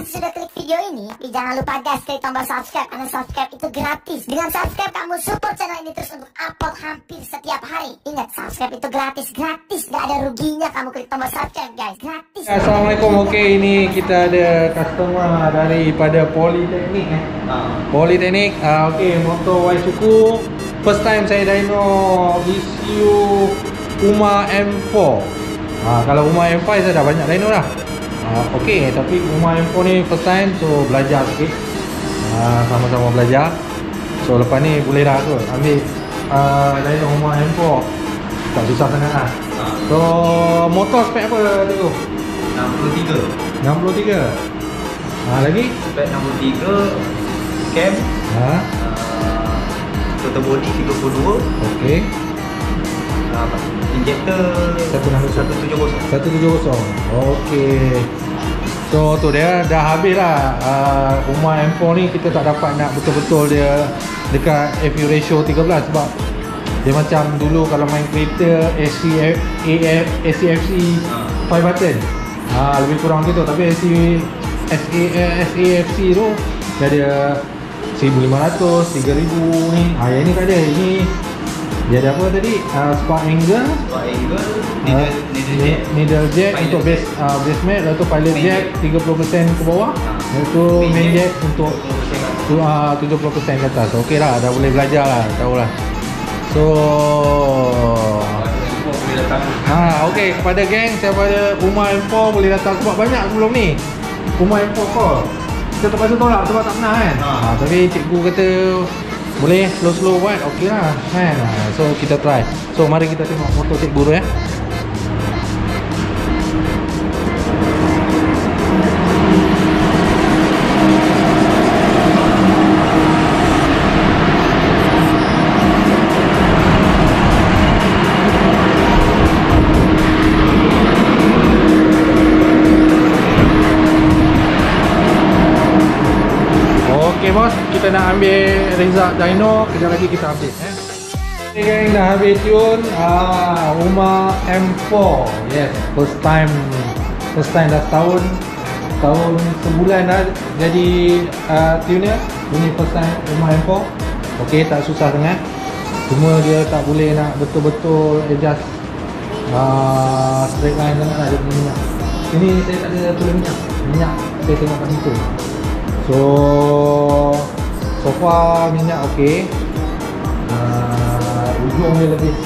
sudah klik video ini, jangan lupa guys klik tombol subscribe karena subscribe itu gratis. Dengan subscribe kamu support channel ini terus untuk upload hampir setiap hari. Ingat, subscribe itu gratis, gak ada ruginya kamu klik tombol subscribe guys, gratis. Assalamualaikum. Okey, ini kita ada customer daripada Politeknik Politeknik. Okey, motor Y-Suku. First time saya dyno issue Uma M4. Kalau Uma M5 saya dah banyak dyno dah. Okey, tapi Uma M4 ni first time, so belajar sikit. Sama-sama belajar. So lepas ni boleh dah tu ambil dyno Uma M4. Tak susah sangat lah. So motor spek apa tu? 63. Lagi? Spek 63 cam. Total body 32. Okey. Injector 170. Okey. So tu dia dah habis lah. Uma M4 ni kita tak dapat nak betul-betul dia dekat FU ratio 13 sebab dia macam dulu kalau main kereta SCFC 5 button. Lebih kurang gitu. Tapi SAFC tu dia ada 1500, 3000 ni. Yang ni tak ada. Ini dia ada apa tadi? Spark angle, needle jack untuk base mat, lepas tu pilot jack 30% ke bawah, lepas tu main jack untuk 70% ke atas. Okey lah, dah boleh belajar lah, tahu lah. So okey, kepada geng siapa ada Uma M4 boleh datang sebab banyak sebelum ni Uma M4 call. Kita terpaksa tolak sebab tak pernah kan. Tapi cikgu kata boleh slow-slow buat, okey lah kan. So kita try. So mari kita tengok motor cikgu tu ya. Okey bos, kita nak ambil result dyno, kejap lagi kita update Okay gang, dah habis tune Uma M4. Yes, first time dah tahun sebulan dah jadi tune nya. Ini first time Uma M4. Okey, tak susah sangat. Cuma dia tak boleh nak betul-betul adjust straight line sangat lah, dia punya minyak. Sini saya tak ada tulang minyak saya tengok kat situ. So far minyak okey. Ujung dia lebih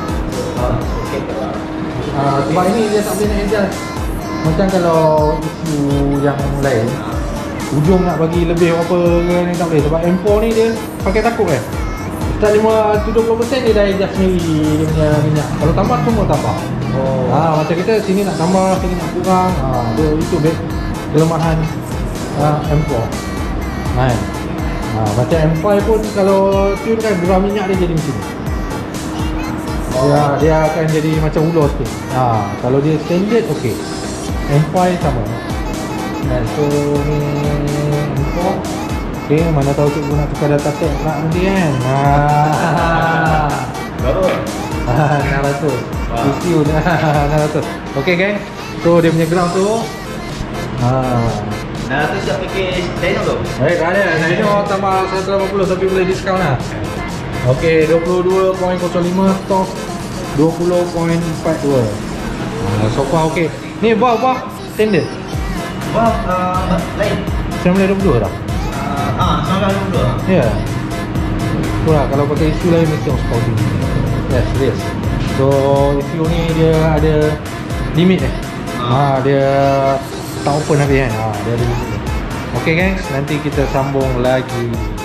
sebab ini dia tak boleh nak adjust. Macam kalau isu yang lain, ujung nak bagi lebih apa ni tak boleh. Sebab M4 ni dia pakai takuk kan. Start 70% dia dah adjust sendiri dia punya minyak. Kalau tambah semua tambah. Macam kita sini nak tambah, sini nak kurang. Itu kelemahan M4 kan. Macam M5 pun kalau tune kan geram minyak dia jadi macam ni. Dia akan jadi macam ulos sikit. Kalau dia standard okey. M5 sama. So ni M4. Okey, mana tahu cikgu nak tukar data tag pula nanti kan. Baru 600. Issue 600. Okey geng. So dia punya ground tu tu siap package dyno tu? Tak ada, dyno tambah 180 tapi boleh diskaun lah. Okey, 22.05 top 20.42. So far okey. Ni valve standard. Valve lain. 922 dah. 922. Ya. Itulah kalau pakai isu lain mesti on scouting. Yes, serius. So isu ni dia ada limit dia tak open habis kan. Dia ada limit. Okey guys, nanti kita sambung lagi.